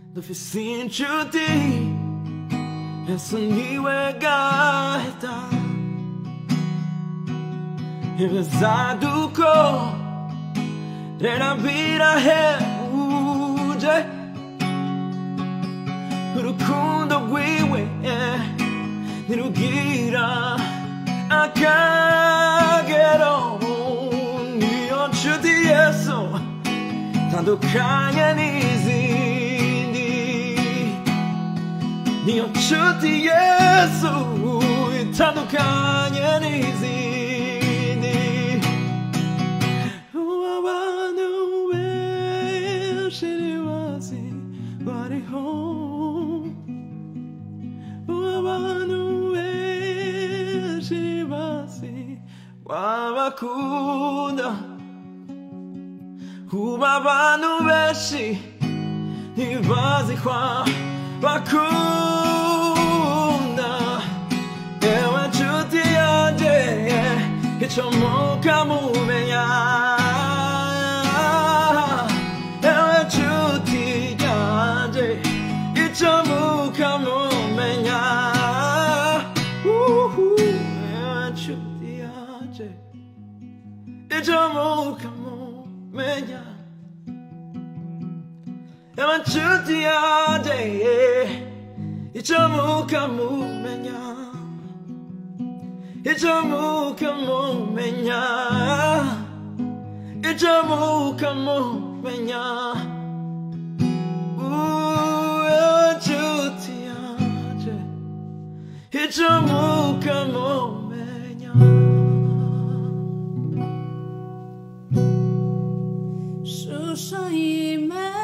dufise inshuti esa niwe gahita ibizaduko rera birahebuje urukundo rwiwe ntirugira akagero niyo nshuti Yesu tandukanye n'izindi niyo nshuti Yesu itandukanye n'izindi abantu benshi ntibazi bariho abantu benshi ntibazi wabakunda ubu abantu benshi ntibazi kwa bakunda ewe nshuti yanjye icyo mukamumenya ewe nshuti yanjye icyo mukamumenya ewe nshuti yanjye icyo mukamumenya ewe nshuti yanjye icyo mukamumenya icyo mukamumenya icyo mukamumenya ewe nshuti yanjye icyo mukamumenya shusho y'Imana